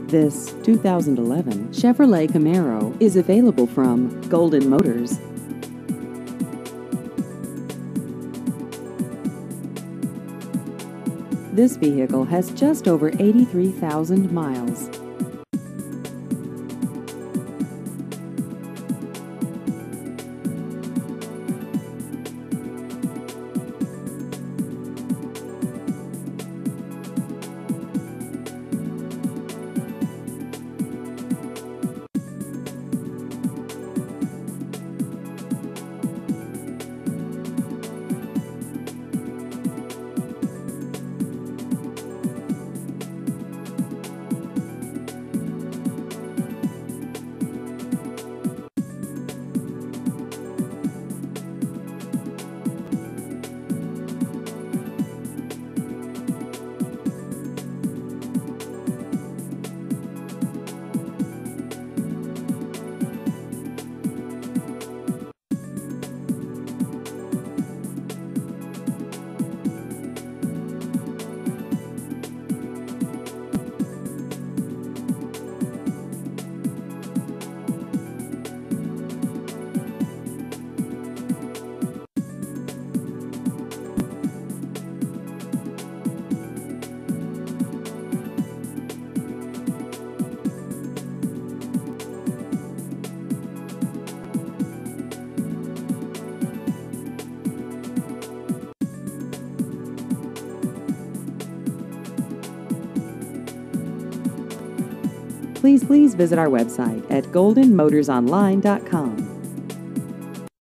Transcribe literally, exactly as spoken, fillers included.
This two thousand eleven Chevrolet Camaro is available from Golden Motors. This vehicle has just over eighty-three thousand miles. Please, please visit our website at golden motors online dot com.